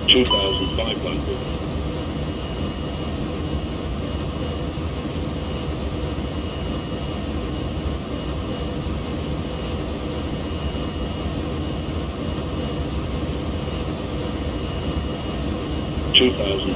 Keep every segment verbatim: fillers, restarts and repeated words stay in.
two thousand five hundred. Two thousand.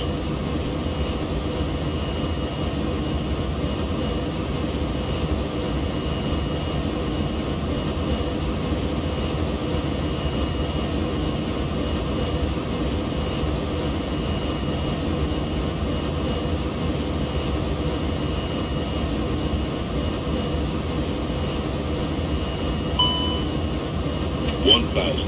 One thousand.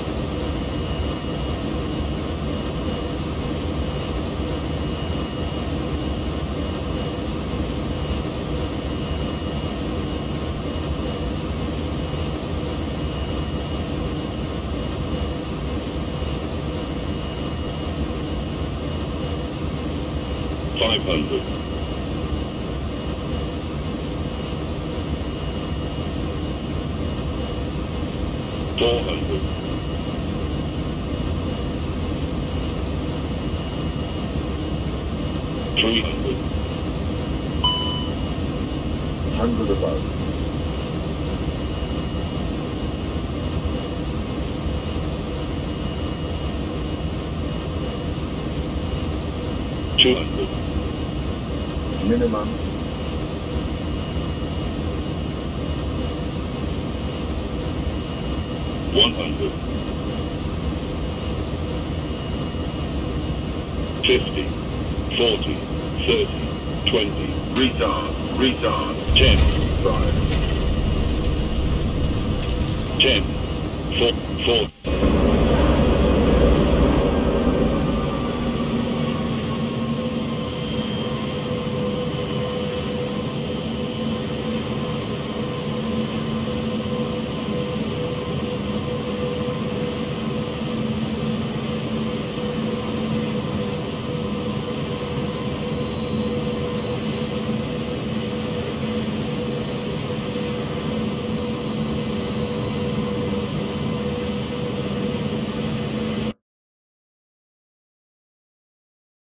Five hundred. Four hundred. Three hundred. Hundred above. Two hundred. Minimum. One hundred. Fifty. Forty. Thirty. Twenty. Retard. Retard. Ten. Five. Ten. Four. Four.